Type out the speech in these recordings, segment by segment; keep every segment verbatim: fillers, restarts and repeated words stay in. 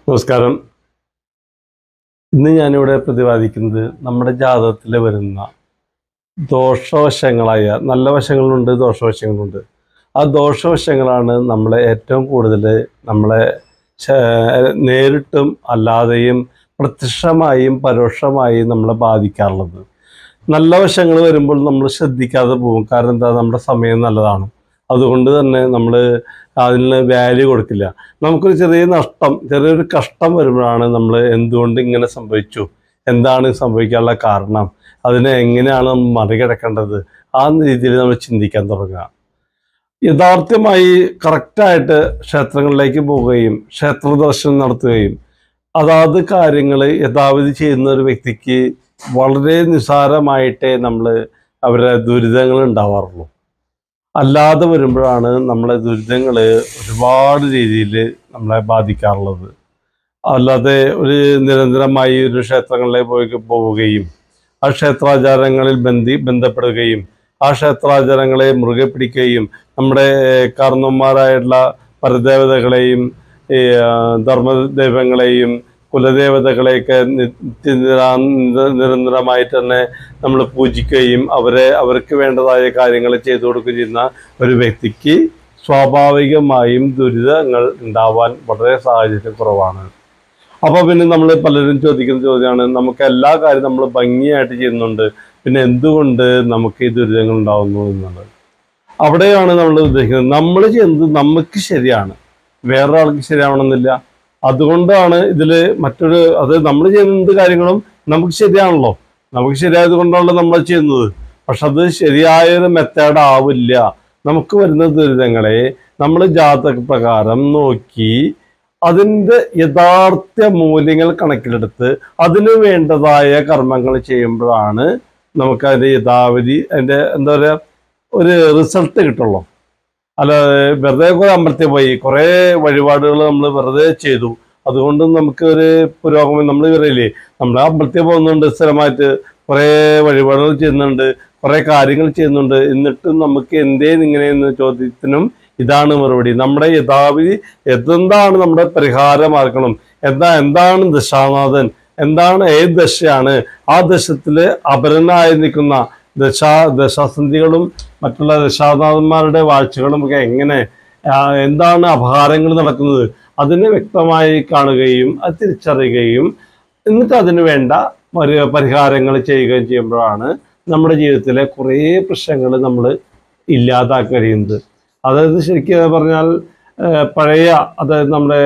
നമസ്കാരം. ഇന്ന് ഞാനിവിടെ പ്രതിപാദിക്കുന്നത് നമ്മുടെ ജാതകത്തിൽ വരുന്ന ദോഷവശങ്ങളായ, നല്ല വശങ്ങളുണ്ട്, ദോഷവശങ്ങളുണ്ട്. ആ ദോഷവശങ്ങളാണ് നമ്മളെ ഏറ്റവും കൂടുതൽ നമ്മളെ നേരിട്ടും അല്ലാതെയും പ്രത്യക്ഷമായും പരോക്ഷമായും നമ്മളെ ബാധിക്കാറുള്ളത്. നല്ല വശങ്ങൾ വരുമ്പോൾ നമ്മൾ ശ്രദ്ധിക്കാതെ പോകും. കാരണം എന്താ, നമ്മുടെ സമയം നല്ലതാണ്, അതുകൊണ്ട് തന്നെ നമ്മൾ അതിന് വാല്യൂ കൊടുക്കില്ല. നമുക്കൊരു ചെറിയ നഷ്ടം, ചെറിയൊരു കഷ്ടം വരുമ്പോഴാണ് നമ്മൾ എന്തുകൊണ്ട് ഇങ്ങനെ സംഭവിച്ചു, എന്താണ് സംഭവിക്കാനുള്ള കാരണം, അതിനെ എങ്ങനെയാണ് നമ്മൾ മറികടക്കേണ്ടത്, ആ രീതിയിൽ നമ്മൾ ചിന്തിക്കാൻ തുടങ്ങുക. യഥാർത്ഥമായി കറക്റ്റായിട്ട് ക്ഷേത്രങ്ങളിലേക്ക് പോവുകയും ക്ഷേത്ര ദർശനം നടത്തുകയും അതാത് കാര്യങ്ങൾ യഥാവിധി ചെയ്യുന്ന ഒരു വ്യക്തിക്ക് വളരെ നിസ്സാരമായിട്ടേ നമ്മൾ അവരുടെ ദുരിതങ്ങൾ ഉണ്ടാവാറുള്ളൂ. അല്ലാതെ വരുമ്പോഴാണ് നമ്മളെ ദുരിതങ്ങൾ ഒരുപാട് രീതിയിൽ നമ്മളെ ബാധിക്കാറുള്ളത്. അല്ലാതെ ഒരു നിരന്തരമായി ഒരു ക്ഷേത്രങ്ങളിലേക്ക് പോയി പോവുകയും ആ ക്ഷേത്രാചാരങ്ങളിൽ ബന്ധി ബന്ധപ്പെടുകയും ആ ക്ഷേത്രാചാരങ്ങളെ മുറുകെ പിടിക്കുകയും നമ്മുടെ കാരണവന്മാരായിട്ടുള്ള പരദേവതകളെയും ഈ ധർമ്മദൈവങ്ങളെയും കുലദേവതകളെയൊക്കെ നിത്യ നിരന്തരമായിട്ട് തന്നെ നമ്മൾ പൂജിക്കുകയും അവരെ അവർക്ക് വേണ്ടതായ കാര്യങ്ങൾ ചെയ്തു കൊടുക്കുകയും ചെയ്യുന്ന ഒരു വ്യക്തിക്ക് സ്വാഭാവികമായും ദുരിതങ്ങൾ ഉണ്ടാവാൻ വളരെ സാഹചര്യം കുറവാണ്. അപ്പോൾ പിന്നെ നമ്മൾ പലരും ചോദിക്കുന്ന ചോദ്യമാണ്, നമുക്ക് എല്ലാ കാര്യവും നമ്മൾ ഭംഗിയായിട്ട് ചെയ്യുന്നുണ്ട്, പിന്നെ എന്തുകൊണ്ട് നമുക്ക് ഈ ദുരിതങ്ങൾ ഉണ്ടാവുന്നു എന്നുള്ളത്. അവിടെയാണ് നമ്മൾ ഉദ്ദേശിക്കുന്നത്, നമ്മൾ ചെയ്യുന്നത് നമുക്ക് ശരിയാണ്, വേറൊരാൾക്ക് ശരിയാവണമെന്നില്ല. അതുകൊണ്ടാണ് ഇതിൽ മറ്റൊരു, അത് നമ്മൾ ചെയ്യുന്ന എന്ത് കാര്യങ്ങളും നമുക്ക് ശരിയാണല്ലോ, നമുക്ക് ശരിയായത് കൊണ്ടാണല്ലോ നമ്മൾ ചെയ്യുന്നത്. പക്ഷെ അത് ശരിയായൊരു മെത്തേഡ് ആവില്ല. നമുക്ക് വരുന്ന ദുരിതങ്ങളെ നമ്മൾ ജാതക പ്രകാരം നോക്കി അതിൻ്റെ യഥാർത്ഥ മൂല്യങ്ങൾ കണക്കിലെടുത്ത് അതിന് വേണ്ടതായ കർമ്മങ്ങൾ ചെയ്യുമ്പോഴാണ് നമുക്ക് അതിൻ്റെ യഥാവധി അതിൻ്റെ എന്താ പറയുക ഒരു റിസൾട്ട് കിട്ടുള്ളൂ. അല്ല വെറുതെ കുറേ അമ്പലത്തിൽ പോയി കുറേ വഴിപാടുകൾ നമ്മൾ വെറുതെ ചെയ്തു, അതുകൊണ്ട് നമുക്ക് ഒരു പുരോഗമനം, നമ്മൾ പറയില്ലേ, നമ്മൾ അമ്പലത്തിൽ പോകുന്നുണ്ട്, സ്ഥിരമായിട്ട് കുറേ വഴിപാടുകൾ ചെയ്യുന്നുണ്ട്, കുറേ കാര്യങ്ങൾ ചെയ്യുന്നുണ്ട്, എന്നിട്ടും നമുക്ക് എന്തേന്ന് ഇങ്ങനെയെന്ന ചോദ്യത്തിനും ഇതാണ് മറുപടി. നമ്മുടെ യഥാവിധി എന്താണ് നമ്മുടെ പരിഹാരമാർക്കണം, എന്താ എന്താണ് ദശാനാഥൻ, എന്താണ് ഏത് ദശയാണ്, ആ ദശത്തിൽ അപരനായി നിൽക്കുന്ന ദശാ ദശാസന്ധികളും മറ്റുള്ള ദശാനാഥന്മാരുടെ വാഴ്ചകളും ഒക്കെ എങ്ങനെ, എന്താണ് അപഹാരങ്ങൾ നടക്കുന്നത്, അതിനെ വ്യക്തമായി കാണുകയും അത് തിരിച്ചറിയുകയും എന്നിട്ട് അതിന് വേണ്ട പരി പരിഹാരങ്ങൾ ചെയ്യുകയും ചെയ്യുമ്പോഴാണ് നമ്മുടെ ജീവിതത്തിലെ കുറേ പ്രശ്നങ്ങൾ നമ്മൾ ഇല്ലാതാക്കാൻ കഴിയുന്നത്. അതായത് ശരിക്കും പറഞ്ഞാൽ പഴയ, അതായത് നമ്മുടെ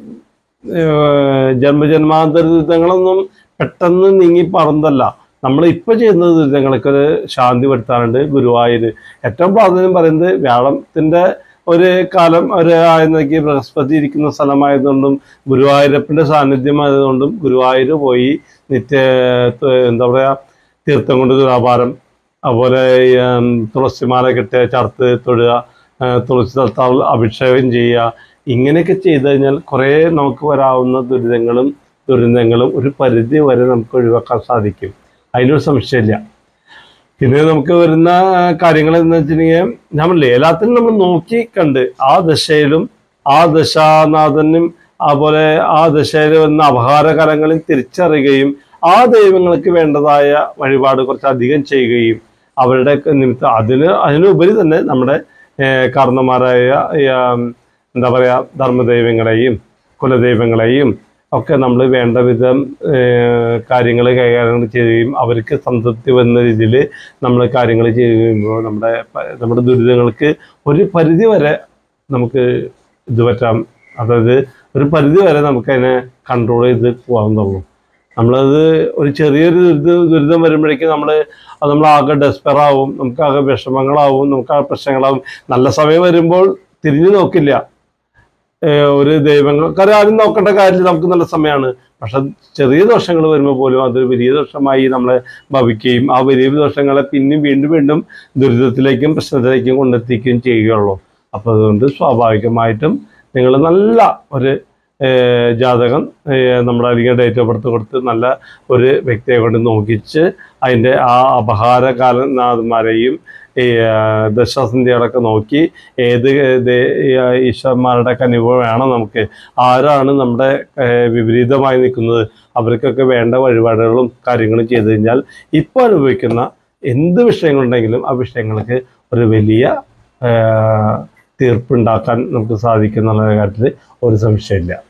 ജന്മജന്മാന്തര ദുരിതങ്ങളൊന്നും പെട്ടെന്ന് നീങ്ങി പറന്നല്ല, നമ്മൾ ഇപ്പോൾ ചെയ്യുന്ന ദുരിതങ്ങൾക്ക് ഒരു ശാന്തി വരുത്താറുണ്ട്. ഗുരുവായൂർ ഏറ്റവും പ്രാധാന്യം പറയുന്നത് വ്യാഴത്തിൻ്റെ ഒരു കാലം ഒരു ആയിരുന്നെങ്കിൽ ബൃഹസ്പതി ഇരിക്കുന്ന സ്ഥലമായതുകൊണ്ടും ഗുരുവായൂരപ്പൻ്റെ സാന്നിധ്യമായതുകൊണ്ടും ഗുരുവായൂർ പോയി നിത്യ എന്താ പറയുക തീർത്ഥം കൊണ്ട് തുലാഭാരം, അതുപോലെ തുളസിമാല കെട്ടുക, ചർത്ത് തൊടുക, തുളസി തളത്താൽ അഭിഷേകം ചെയ്യുക, ഇങ്ങനെയൊക്കെ ചെയ്തു കഴിഞ്ഞാൽ കുറേ നമുക്ക് വരാവുന്ന ദുരിതങ്ങളും ദുരന്തങ്ങളും ഒരു പരിധി വരെ നമുക്ക് ഒഴിവാക്കാൻ സാധിക്കും. അതിനൊരു സംശയമില്ല. പിന്നെ നമുക്ക് വരുന്ന കാര്യങ്ങൾ എന്ന് വെച്ചിട്ടുണ്ടെങ്കിൽ നമ്മളല്ലേ എല്ലാത്തിനും നമ്മൾ നോക്കി കണ്ട് ആ ദശയിലും ആ ദശാനാഥനും അതുപോലെ ആ ദശയിൽ വന്ന അപഹാരകരങ്ങളിൽ തിരിച്ചറിയുകയും ആ ദൈവങ്ങൾക്ക് വേണ്ടതായ വഴിപാട് കുറച്ചധികം ചെയ്യുകയും അവരുടെ നിമിത്തം അതിന് അതിനുപരി തന്നെ നമ്മുടെ കാരണന്മാരായ എന്താ പറയുക ധർമ്മദൈവങ്ങളെയും കുലദൈവങ്ങളെയും ഒക്കെ നമ്മൾ വേണ്ട വിധം കാര്യങ്ങൾ കൈകാര്യം ചെയ്യുകയും അവർക്ക് സംതൃപ്തി വന്ന രീതിയിൽ നമ്മൾ കാര്യങ്ങൾ ചെയ്യുമ്പോൾ നമ്മുടെ നമ്മുടെ ദുരിതങ്ങൾക്ക് ഒരു പരിധി വരെ നമുക്ക് ഇത് പറ്റാം. അതായത് ഒരു പരിധി വരെ നമുക്കതിനെ കൺട്രോൾ ചെയ്ത് പോകാവുന്നുള്ളൂ. നമ്മളത് ഒരു ചെറിയൊരു ദുരിത ദുരിതം വരുമ്പോഴേക്കും നമ്മൾ അത് നമ്മളാകെ ഡെസ്പെറാവും, നമുക്കാകെ വിഷമങ്ങളാവും, നമുക്കാകെ പ്രശ്നങ്ങളാവും. നല്ല സമയം വരുമ്പോൾ തിരിഞ്ഞു നോക്കില്ല ഒരു ദൈവങ്ങൾ, കാരണം ആരും നോക്കേണ്ട കാര്യത്തിൽ നമുക്ക് നല്ല സമയമാണ്. പക്ഷെ ചെറിയ ദോഷങ്ങൾ വരുമ്പോൾ പോലും അതൊരു വലിയ ദോഷമായി നമ്മളെ ഭവിക്കുകയും ആ വലിയ ദോഷങ്ങളെ പിന്നെയും വീണ്ടും വീണ്ടും ദുരിതത്തിലേക്കും പ്രശ്നത്തിലേക്കും കൊണ്ടെത്തിക്കുകയും ചെയ്യുകയുള്ളൂ. അപ്പോൾ അതുകൊണ്ട് സ്വാഭാവികമായിട്ടും നിങ്ങൾ നല്ല ഒരു ജാതകം നമ്മുടെ അല്ലെങ്കിൽ ഡേറ്റ് ഓഫ് ബർത്ത് കൊടുത്ത് നല്ല ഒരു വ്യക്തിയെ കൊണ്ട് നോക്കിച്ച് അതിൻ്റെ ആ അപഹാരകാലനാഥന്മാരെയും ഈ ദശാസന്ധികളൊക്കെ നോക്കി ഏത് ഈശ്വരന്മാരുടെ കനിവ് വേണം നമുക്ക്, ആരാണ് നമ്മുടെ വിപരീതമായി നിൽക്കുന്നത്, അവർക്കൊക്കെ വേണ്ട വഴിപാടുകളും കാര്യങ്ങളും ചെയ്തു കഴിഞ്ഞാൽ ഇപ്പോൾ അനുഭവിക്കുന്ന എന്ത് വിഷയങ്ങളുണ്ടെങ്കിലും ആ വിഷയങ്ങൾക്ക് ഒരു വലിയ തീർപ്പുണ്ടാക്കാൻ നമുക്ക് സാധിക്കും എന്നുള്ള കാര്യത്തിൽ ഒരു സംശയമില്ല.